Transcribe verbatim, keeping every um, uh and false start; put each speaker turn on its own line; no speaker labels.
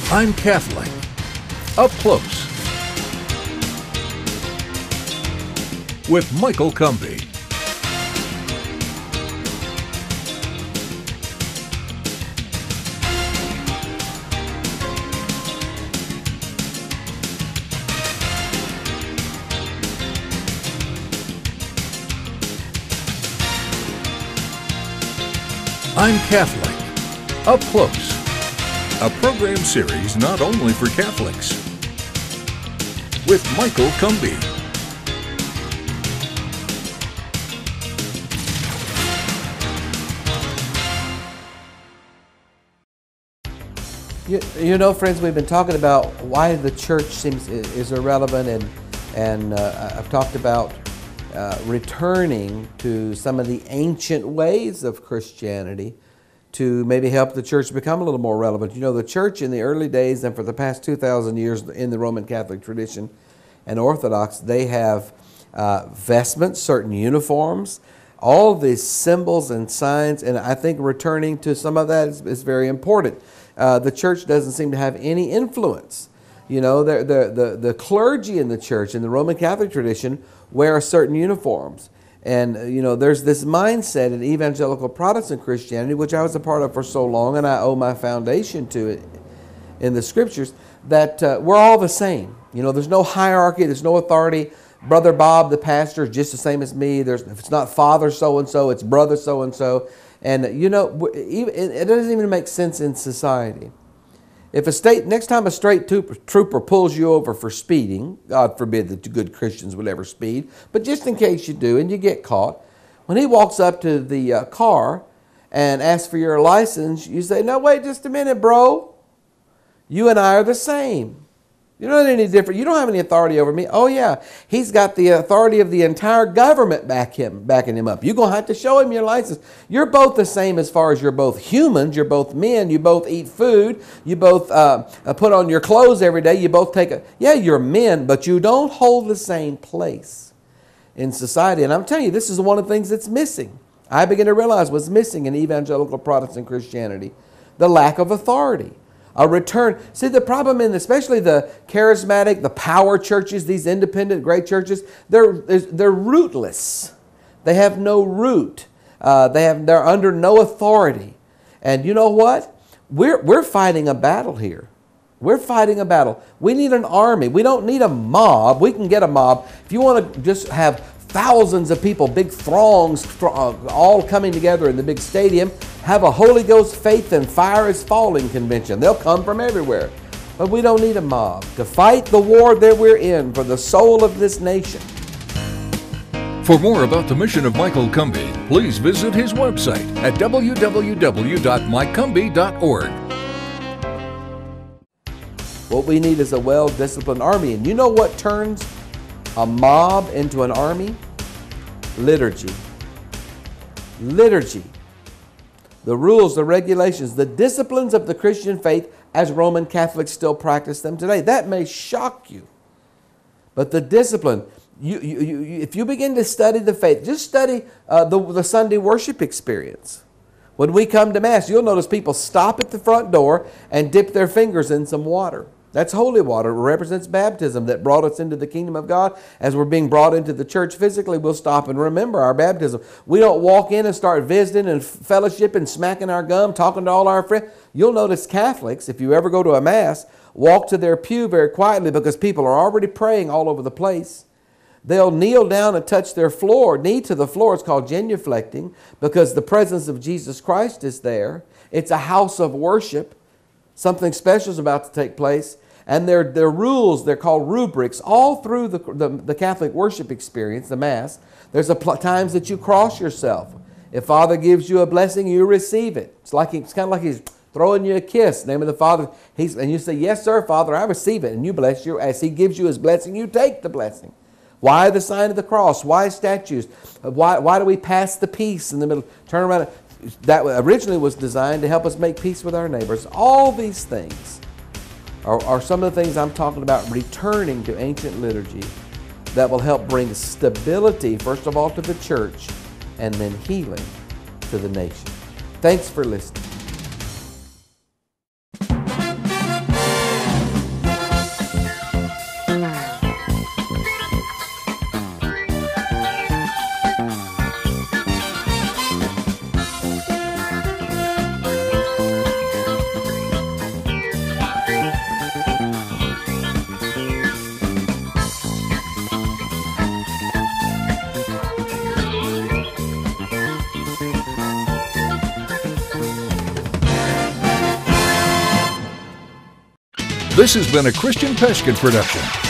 I'm Catholic. Up Close with Michael Cumby. I'm Catholic. Up Close, a program series not only for Catholics, with Michael Cumby.
You, you know, friends, we've been talking about why the church seems is irrelevant, and and uh, I've talked about uh, returning to some of the ancient ways of Christianity to maybe help the church become a little more relevant. You know, the church in the early days and for the past two thousand years in the Roman Catholic tradition and Orthodox, they have uh, vestments, certain uniforms, all these symbols and signs, and I think returning to some of that is, is very important. Uh, the church doesn't seem to have any influence. You know, the, the, the, the clergy in the church, in the Roman Catholic tradition, wear certain uniforms. And, uh, you know, there's this mindset in evangelical Protestant Christianity, which I was a part of for so long, and I owe my foundation to it in the Scriptures, that uh, we're all the same. You know, there's no hierarchy, there's no authority. Brother Bob, the pastor, is just the same as me. There's, if it's not father so-and-so, it's brother so-and-so. And, you know, it doesn't even make sense in society. If a state, next time a state trooper pulls you over for speeding, God forbid that the good Christians would ever speed, but just in case you do and you get caught, when he walks up to the uh, car and asks for your license, you say, no, wait just a minute, bro. You and I are the same. You're not any different. You don't have any authority over me. Oh, yeah. He's got the authority of the entire government back him, backing him up. You're going to have to show him your license. You're both the same as far as you're both humans. You're both men. You both eat food. You both uh, put on your clothes every day. You both take a... Yeah, you're men, but you don't hold the same place in society. And I'm telling you, this is one of the things that's missing. I begin to realize what's missing in evangelical Protestant Christianity. The lack of authority. A return. See, the problem in especially the charismatic, the power churches, these independent great churches, they're, they're rootless. They have no root. Uh, they have, they're under no authority. And you know what? We're, we're fighting a battle here. We're fighting a battle. We need an army. We don't need a mob. We can get a mob. If you want to just have thousands of people, big throngs, all coming together in the big stadium, have a Holy Ghost faith and fire is falling convention. They'll come from everywhere. But we don't need a mob to fight the war that we're in for the soul of this nation.
For more about the mission of Michael Cumby, please visit his website at w w w dot mike cumby dot org.
What we need is a well-disciplined army. And you know what turns a mob into an army? Liturgy. Liturgy. The rules, the regulations, the disciplines of the Christian faith as Roman Catholics still practice them today. That may shock you. But the discipline, you, you, you, if you begin to study the faith, just study uh, the, the Sunday worship experience. When we come to Mass, you'll notice people stop at the front door and dip their fingers in some water. That's holy water. It represents baptism that brought us into the kingdom of God. As we're being brought into the church physically, we'll stop and remember our baptism. We don't walk in and start visiting and fellowshipping, smacking our gum, talking to all our friends. You'll notice Catholics, if you ever go to a Mass, walk to their pew very quietly because people are already praying all over the place. They'll kneel down and touch their floor, knee to the floor. It's called genuflecting because the presence of Jesus Christ is there. It's a house of worship. Something special is about to take place. And their, their rules, they're called rubrics, all through the, the, the Catholic worship experience, the Mass. There's a pl- times that you cross yourself. If Father gives you a blessing, you receive it. It's like it's kind of like He's throwing you a kiss. Name of the Father. He's, and you say, yes, sir, Father, I receive it. And you bless you. As He gives you His blessing, you take the blessing. Why the sign of the cross? Why statues? Why, why do we pass the peace in the middle? Turn around. That originally was designed to help us make peace with our neighbors. All these things are, are some of the things I'm talking about, returning to ancient liturgy that will help bring stability, first of all, to the church, and then healing to the nation. Thanks for listening.
This has been a Christian Peskin production.